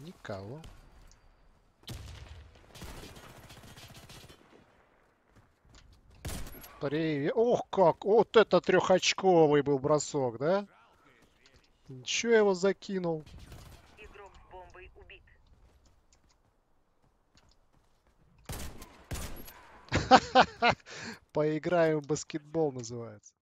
Никого. Привет. Ох, как! Вот это трехочковый был бросок, да? Ничего я его закинул. Игрок с бомбой убит. Поиграем в баскетбол называется.